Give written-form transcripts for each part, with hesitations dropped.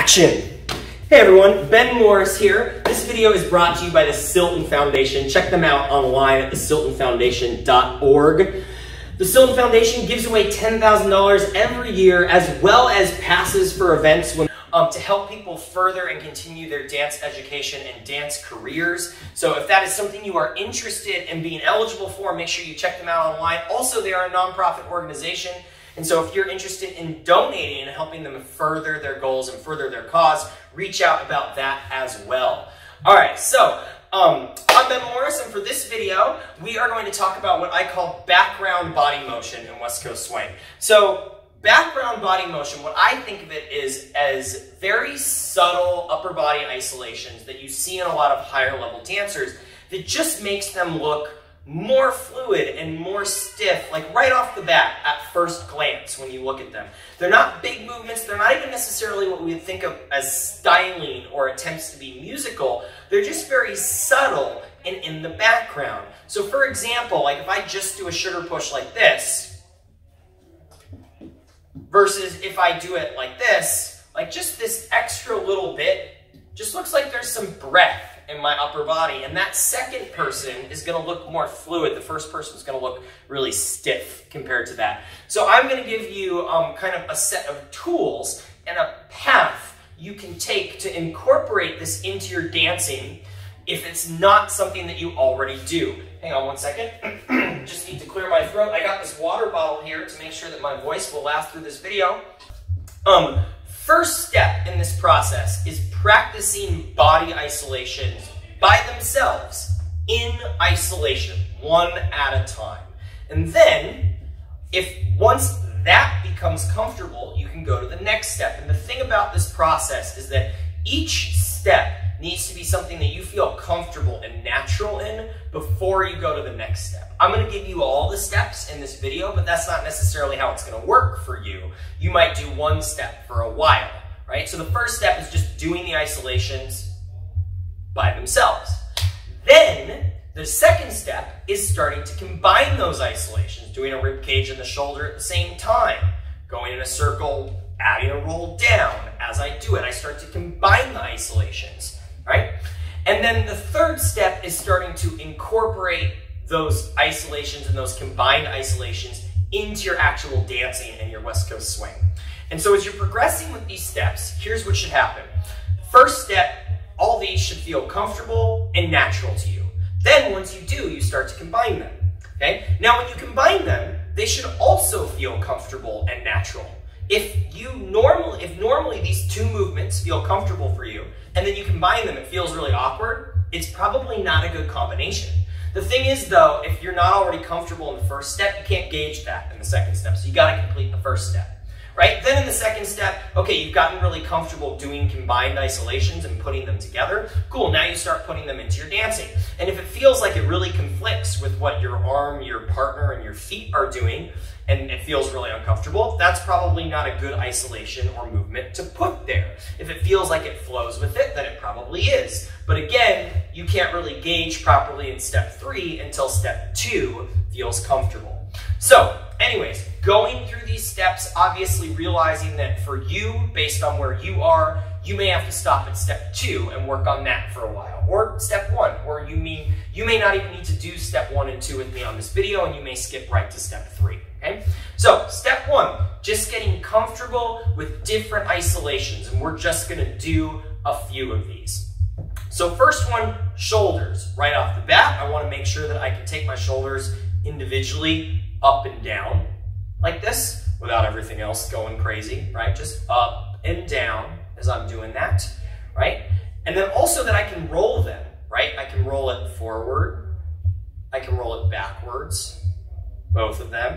Action! Hey everyone, Ben Morris here. This video is brought to you by the Silton Foundation. Check them out online at thesiltonfoundation.org. The Silton Foundation gives away $10,000 every year, as well as passes for events to help people further and continue their dance education and dance careers. So if that is something you are interested in being eligible for, make sure you check them out online. Also, they are a nonprofit organization. And so if you're interested in donating and helping them further their goals and further their cause, reach out about that as well. All right, so I'm Ben Morris, and for this video, we are going to talk about what I call background body motion in West Coast swing. So background body motion, what I think of it is as very subtle upper body isolations that you see in a lot of higher level dancers that just makes them look more fluid and more stiff, like right off the bat at first glance when you look at them. They're not big movements, they're not even necessarily what we would think of as styling or attempts to be musical. They're just very subtle and in the background. So for example, like if I just do a sugar push like this, versus if I do it like this, like just this extra little bit, just looks like there's some breath in my upper body, and that second person is going to look more fluid. The first person is going to look really stiff compared to that. So I'm going to give you kind of a set of tools and a path you can take to incorporate this into your dancing if it's not something that you already do. Hang on one second. Just need to clear my throat. I got this water bottle here to make sure that my voice will last through this video. First step in this process is practicing body isolations by themselves in isolation, one at a time. And then, once that becomes comfortable, you can go to the next step. And the thing about this process is that each step needs to be something that you feel comfortable and natural in before you go to the next step. I'm going to give you all the steps in this video, but that's not necessarily how it's going to work for you. You might do one step for a while, right? So the first step is just doing the isolations by themselves. Then the second step is starting to combine those isolations, doing a rib cage and the shoulder at the same time, going in a circle, adding a roll down. As I do it, I start to combine the isolations, right? And then the third step is starting to incorporate those isolations and those combined isolations into your actual dancing and your West Coast swing. And so as you're progressing with these steps, here's what should happen. First step, all these should feel comfortable and natural to you. Then once you do, you start to combine them, okay? Now when you combine them, they should also feel comfortable and natural. If normally these two movements feel comfortable for you, and then you combine them, it feels really awkward, it's probably not a good combination. The thing is though, if you're not already comfortable in the first step, you can't gauge that in the second step, so you gotta complete the first step. Right? Then in the second step, okay, you've gotten really comfortable doing combined isolations and putting them together. Cool, now you start putting them into your dancing. And if it feels like it really conflicts with what your arm, your partner, and your feet are doing, and it feels really uncomfortable, that's probably not a good isolation or movement to put there. If it feels like it flows with it, then it probably is. But again, you can't really gauge properly in step 3 until step 2 feels comfortable. So, anyways, going through these steps, obviously realizing that for you, based on where you are, you may have to stop at step 2 and work on that for a while, or step 1, or you may not even need to do step 1 and 2 with me on this video, and you may skip right to step 3, okay? So, step 1, just getting comfortable with different isolations, and we're just gonna do a few of these. So first one, shoulders. Right off the bat, I wanna make sure that I can take my shoulders individually up and down like this without everything else going crazy, right? Just up and down as I'm doing that, right? And then also that I can roll them, right? I can roll it forward, I can roll it backwards, both of them.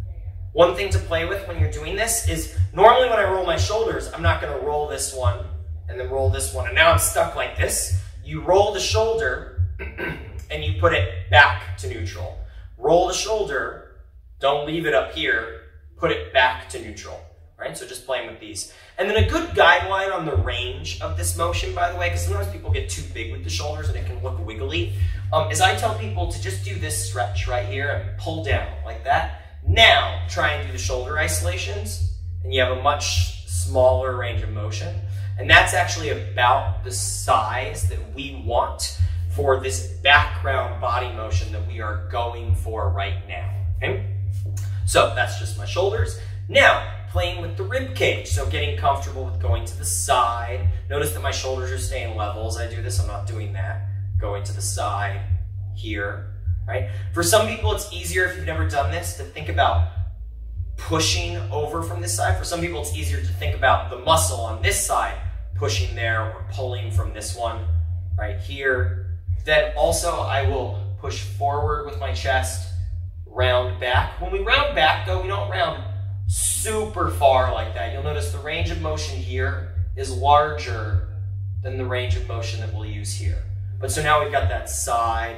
One thing to play with when you're doing this is normally when I roll my shoulders, I'm not gonna roll this one and then roll this one, and now I'm stuck like this. You roll the shoulder and you put it back to neutral. Roll the shoulder, don't leave it up here, put it back to neutral, right? So just playing with these. And then a good guideline on the range of this motion, by the way, because sometimes people get too big with the shoulders and it can look wiggly, is I tell people to just do this stretch right here and pull down like that. Now, try and do the shoulder isolations, and you have a much smaller range of motion. And that's actually about the size that we want for this background body motion that we are going for right now, okay? So that's just my shoulders. Now, playing with the rib cage, so getting comfortable with going to the side. Notice that my shoulders are staying level as I do this. I'm not doing that. Going to the side here, right? For some people, it's easier if you've never done this to think about pushing over from this side. For some people, it's easier to think about the muscle on this side pushing there or pulling from this one right here. Then also, I will push forward with my chest, round back. When we round back, though, we don't round super far like that. You'll notice the range of motion here is larger than the range of motion that we'll use here. But so now we've got that side,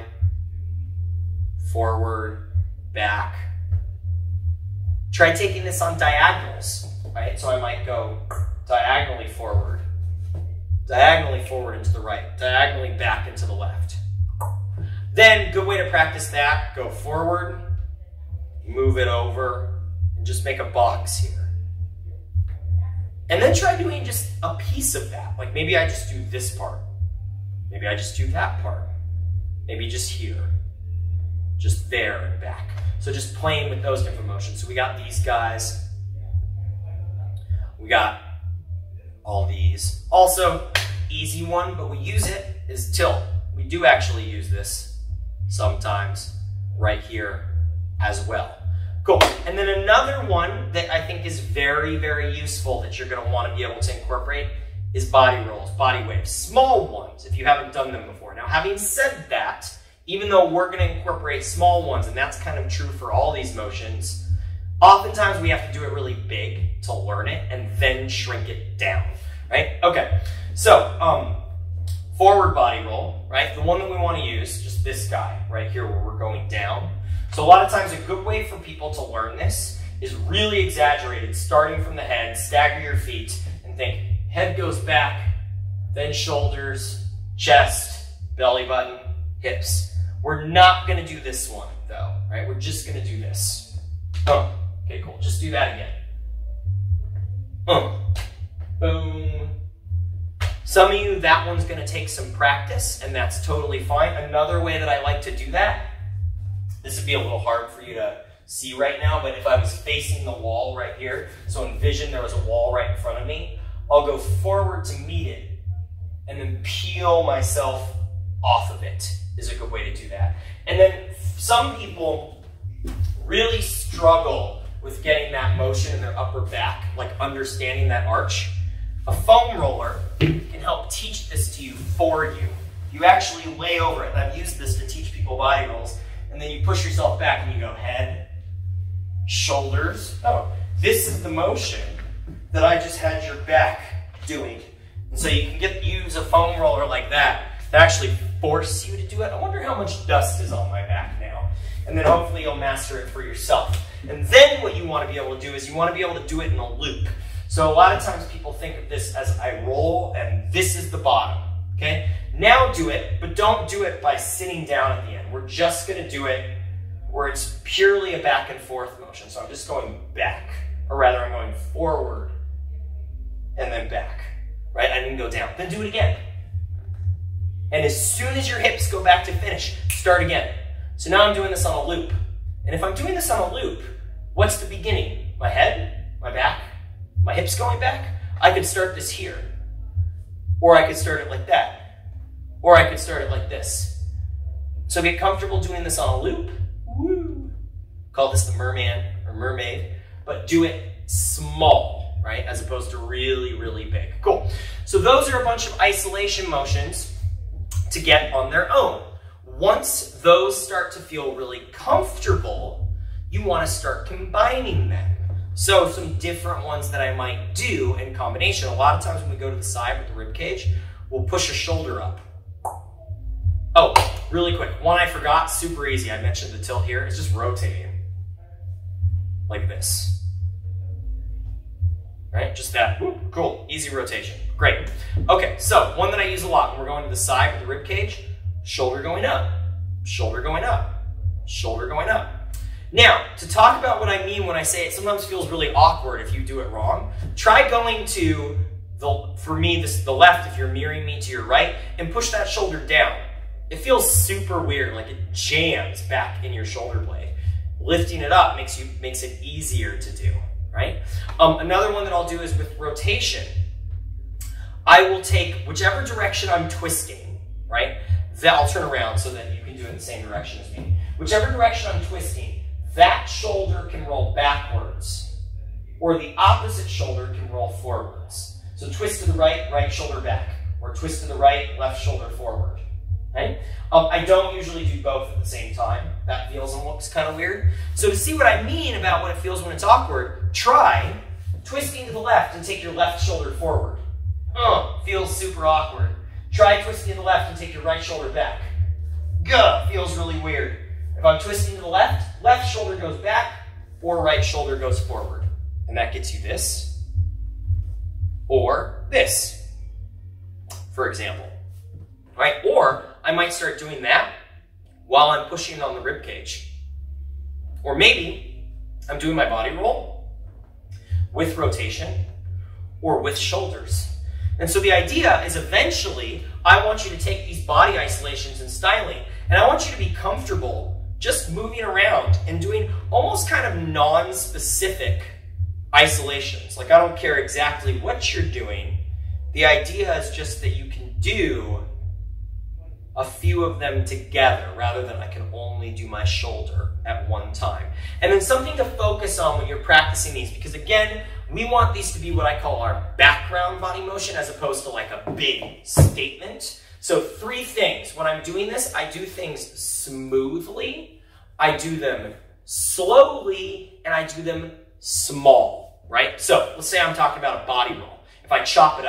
forward, back. Try taking this on diagonals, right? So I might go diagonally forward into the right, diagonally back into the left. Then, good way to practice that, go forward, move it over, and just make a box here. And then try doing just a piece of that. Like maybe I just do this part. Maybe I just do that part. Maybe just here. Just there and back. So just playing with those different motions. So we got these guys. We got all these. Also, easy one, but we use it, is tilt. We do actually use this sometimes right here as well. Cool. And then another one that I think is very, very useful that you're going to want to be able to incorporate is body rolls, body waves. Small ones if you haven't done them before. Now, having said that, even though we're going to incorporate small ones, and that's kind of true for all these motions, oftentimes we have to do it really big to learn it and then shrink it down, right? Okay, so forward body roll, right? The one that we want to use, just this guy right here where we're going down. So a lot of times a good way for people to learn this is really exaggerated, starting from the head, stagger your feet, and think head goes back, then shoulders, chest, belly button, hips. We're not going to do this one though, right? We're just going to do this. Okay, cool. Just do that again. Boom. Some of you, that one's going to take some practice, and that's totally fine. Another way that I like to do that, this would be a little hard for you to see right now, but if I was facing the wall right here, so envision there was a wall right in front of me, I'll go forward to meet it, and then peel myself off of it is a good way to do that. And then some people really struggle with getting that motion in their upper back, like understanding that arch. A foam roller can help teach this to you for you. You actually lay over it, and I've used this to teach people body rolls, and then you push yourself back and you go head, shoulders. Oh, this is the motion that I just had your back doing. And so you can use a foam roller like that to actually force you to do it. I wonder how much dust is on my back now. And then hopefully you'll master it for yourself. And then what you want to be able to do is you want to be able to do it in a loop. So a lot of times people think of this as I roll and this is the bottom, okay? Now do it, but don't do it by sitting down at the end. We're just going to do it where it's purely a back and forth motion. So I'm just going back, or rather I'm going forward and then back, right? I didn't go down. Then do it again. And as soon as your hips go back to finish, start again. So now I'm doing this on a loop. And if I'm doing this on a loop, what's the beginning? My head, my back, my hips going back? I could start this here. Or I could start it like that. Or I could start it like this. So get comfortable doing this on a loop. Woo. Call this the merman or mermaid. But do it small, right? As opposed to really, really big. Cool. So those are a bunch of isolation motions to get on their own. Once those start to feel really comfortable, you want to start combining them. So some different ones that I might do in combination. A lot of times when we go to the side with the rib cage, we'll push a shoulder up. Oh, really quick, one I forgot, super easy. I mentioned the tilt here. It's just rotating like this. Right, just that. Woo, cool, easy rotation. Great. Okay, so one that I use a lot when we're going to the side with the rib cage, shoulder going up, shoulder going up, shoulder going up. Now, to talk about what I mean when I say it sometimes feels really awkward if you do it wrong, try going to for me, the left, if you're mirroring me to your right, and push that shoulder down. It feels super weird, like it jams back in your shoulder blade. Lifting it up makes it easier to do, right? Another one that I'll do is with rotation. I will take whichever direction I'm twisting, right? That I'll turn around so that you can do it in the same direction as me. Whichever direction I'm twisting, that shoulder can roll backwards, or the opposite shoulder can roll forwards. So twist to the right, right shoulder back, or twist to the right, left shoulder forward. Okay? I don't usually do both at the same time. That feels and looks kind of weird. So to see what I mean about what it feels when it's awkward, try twisting to the left and take your left shoulder forward. Feels super awkward. Try twisting to the left and take your right shoulder back. Feels really weird. If I'm twisting to the left, left shoulder goes back or right shoulder goes forward. And that gets you this or this, for example. Right? Or I might start doing that while I'm pushing on the rib cage. Or maybe I'm doing my body roll with rotation or with shoulders. And so the idea is eventually I want you to take these body isolations and styling, and I want you to be comfortable just moving around and doing almost kind of non-specific isolations. Like, I don't care exactly what you're doing. The idea is just that you can do a few of them together rather than I can only do my shoulder at one time. And then something to focus on when you're practicing these, because again, we want these to be what I call our background body motion as opposed to like a big statement. So 3 things. When I'm doing this, I do things smoothly, I do them slowly, and I do them small, right? So let's say I'm talking about a body roll. If I chop it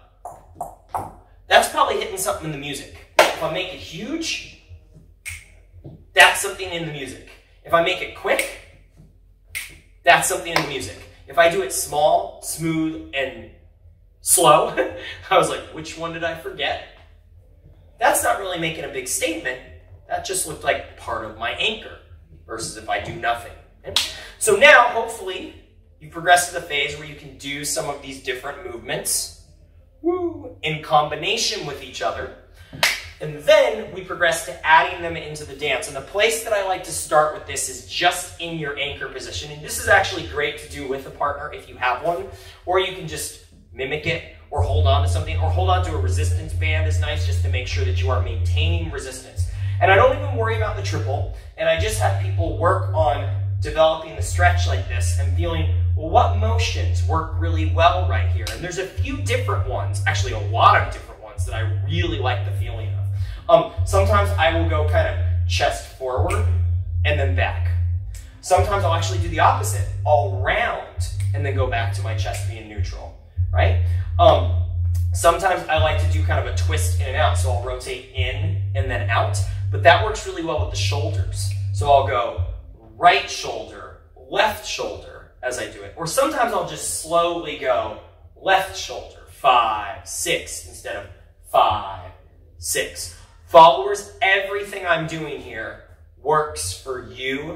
up, that's probably hitting something in the music. If I make it huge, that's something in the music. If I make it quick, that's something in the music. If I do it small, smooth, and slow, I was like, which one did I forget? That's not really making a big statement. That just looked like part of my anchor versus if I do nothing. Okay? So now, hopefully, you progress to the phase where you can do some of these different movements in combination with each other. And then we progress to adding them into the dance. And the place that I like to start with this is just in your anchor position. And this is actually great to do with a partner if you have one, or you can just mimic it or hold on to something, or hold on to a resistance band is nice just to make sure that you are maintaining resistance. And I don't even worry about the triple, and I just have people work on developing the stretch like this and feeling, well, what motions work really well right here? And there's a few different ones, actually a lot of different ones that I really like the feeling of. Sometimes I will go kind of chest forward and then back. Sometimes I'll actually do the opposite. I'll round and then go back to my chest being neutral, right? Sometimes I like to do kind of a twist in and out, so I'll rotate in and then out, but that works really well with the shoulders. So I'll go right shoulder, left shoulder as I do it. Or sometimes I'll just slowly go left shoulder, 5, 6, instead of 5, 6. Followers, everything I'm doing here works for you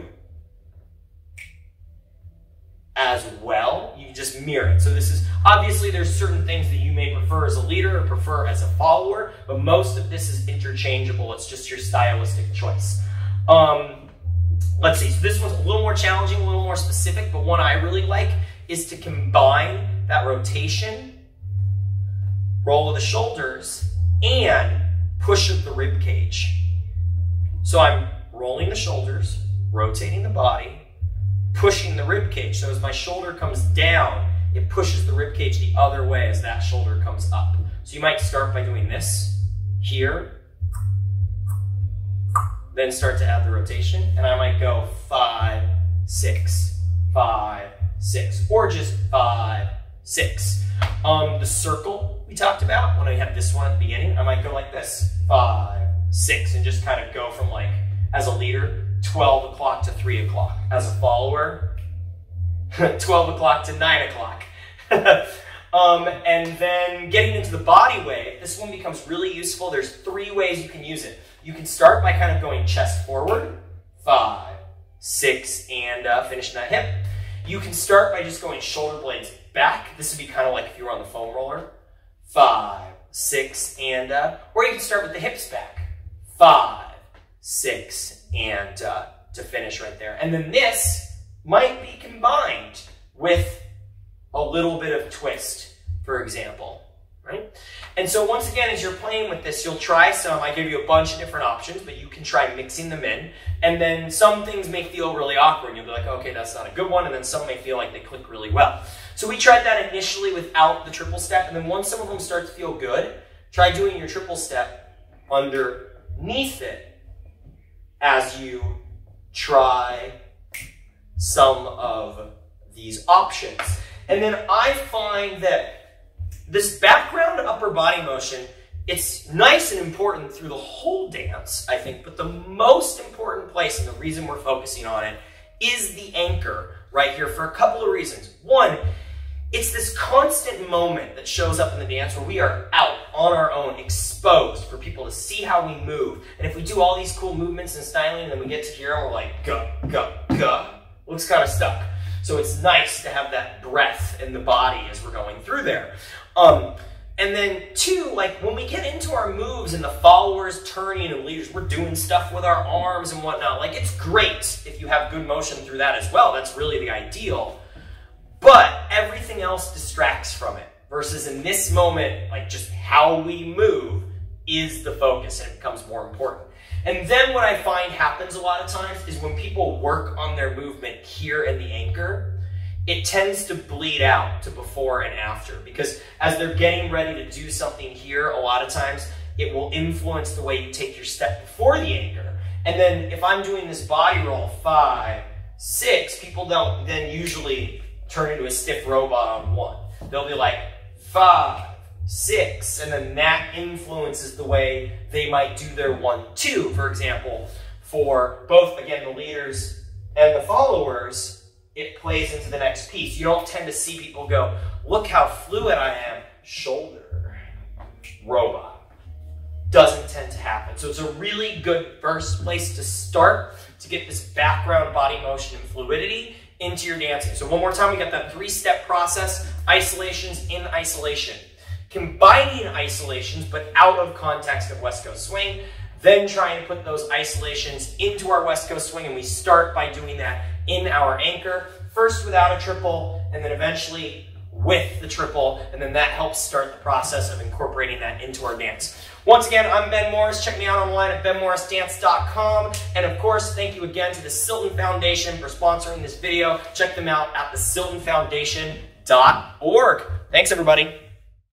as well. You just mirror it. So this is, obviously there's certain things that you may prefer as a leader or prefer as a follower, but most of this is interchangeable. It's just your stylistic choice. Let's see, so this one's a little more challenging, a little more specific, but one I really like is to combine that rotation, roll of the shoulders, and push of the rib cage. So I'm rolling the shoulders, rotating the body, pushing the rib cage. So as my shoulder comes down, it pushes the rib cage the other way as that shoulder comes up. So you might start by doing this here, then start to add the rotation, and I might go 5, 6, 5, 6, or just 5, 6. The circle we talked about, when I had this one at the beginning, I might go like this, 5, 6, and just kind of go from, like, as a leader, 12 o'clock to 3 o'clock. As a follower, 12 o'clock to 9 o'clock. And then getting into the body wave, this one becomes really useful. There's 3 ways you can use it. You can start by kind of going chest forward, 5, 6, and finishing that hip. You can start by just going shoulder blades back. This would be kind of like if you were on the foam roller. 5, 6, and, or you can start with the hips back. 5, 6, and to finish right there. And then this might be combined with a little bit of twist, for example, right? And so once again, as you're playing with this, you'll try some. I give you a bunch of different options, but you can try mixing them in. And then some things may feel really awkward. And you'll be like, okay, that's not a good one. And then some may feel like they click really well. So we tried that initially without the triple step. And then once some of them start to feel good, try doing your triple step underneath it as you try some of these options. And then I find that this background upper body motion, it's nice and important through the whole dance, I think, but the most important place and the reason we're focusing on it is the anchor right here for a couple of reasons. One, it's this constant moment that shows up in the dance where we are out on our own, exposed for people to see how we move. And if we do all these cool movements and styling and then we get to here and we're like, go, go, go, looks kind of stuck. So it's nice to have that breath in the body as we're going through there. And then two, like when we get into our moves and the followers turning and leaders, we're doing stuff with our arms and whatnot. Like it's great if you have good motion through that as well. That's really the ideal. But everything else distracts from it. Versus in this moment, like just how we move is the focus and it becomes more important. And then what I find happens a lot of times is when people work on their movement here in the anchor, it tends to bleed out to before and after, because as they're getting ready to do something here, a lot of times it will influence the way you take your step before the anchor. And then if I'm doing this body roll 5, 6, people don't then usually turn into a stiff robot on 1. They'll be like 5, 6, and then that influences the way they might do their 1, 2. For example, for both, again, the leaders and the followers, it plays into the next piece. You don't tend to see people go, look how fluid I am, shoulder, robot. Doesn't tend to happen. So it's a really good first place to start to get this background body motion and fluidity into your dancing. So one more time, we got that 3-step process, isolations in isolation. Combining isolations, but out of context of West Coast swing, then trying to put those isolations into our West Coast swing, and we start by doing that in our anchor, first without a triple, and then eventually with the triple, and then that helps start the process of incorporating that into our dance. Once again, I'm Ben Morris. Check me out online at benmorrisdance.com. And of course, thank you again to the Silton Foundation for sponsoring this video. Check them out at the siltonfoundation.org. Thanks, everybody.